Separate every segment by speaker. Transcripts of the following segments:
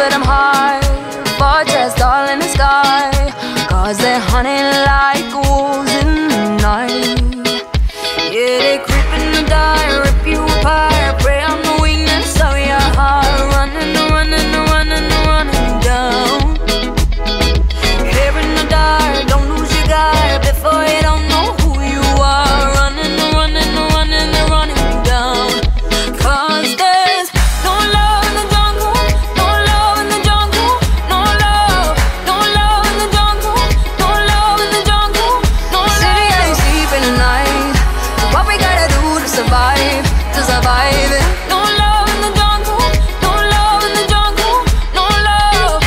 Speaker 1: set them high, fortress all in the sky, 'cause they're hunting like wolves in the night. Yeah, they creep in the dark, rip you apart, prey on the weakness of your heart, running, running, running, running down. Here in the dark, don't lose your guard before you don't know who you are, running, running, running, running down. 'Cause there's no love in the jungle, no love in the jungle, no love, no love in the jungle, no love in the jungle, no love. City ain't sleeping at night, so what we gotta do to survive it? No love in the jungle, no love in the jungle, no love.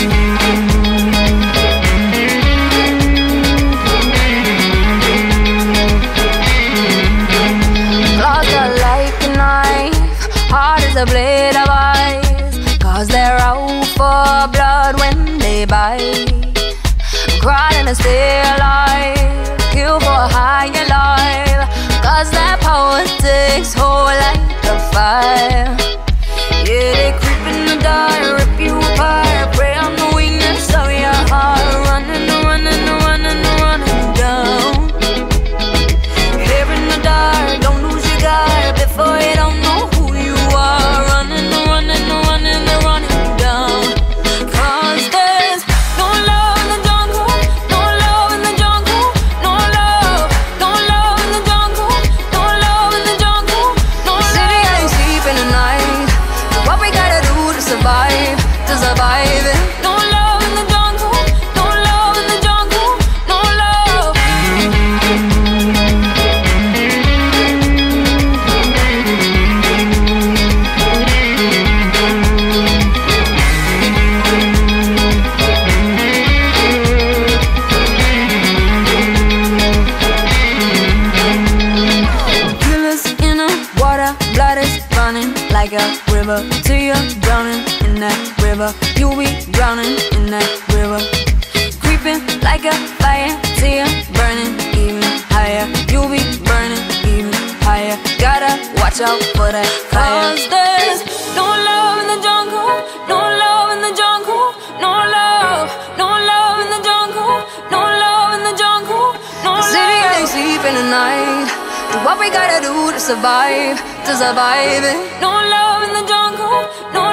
Speaker 1: Claws are like a knife, hard as a blade of ice, 'cause they're out for blood when they bite. Crawling to stay alive, kill for a higher life, 'cause that power takes hold like a fire. Yeah, they creep in the dark, rip you apart, prey on the weakness of your heart, running, running, running, running down. Here in the dark, don't lose your guard before you don't know who you are, running, running, running, running down. 'Cause there's no love in the jungle, no love in the jungle, no love, no love in the jungle, no love in the jungle, no love. City ain't sleeping at night, so what we gotta do to survive it? No love in the jungle, no love in the jungle, no love. Killers in the water, blood is running like a river, till you're drowning in that river. You'll be drowning in that river. Creeping like a fire, till you're burning even higher. You'll be burning even higher. Gotta watch out for that fire. 'Cause there's no love in the jungle, no love in the jungle, no love, no love in the jungle, no love in the jungle, no love. The city ain't sleeping at night, do what we gotta do to survive it. No love in the jungle, no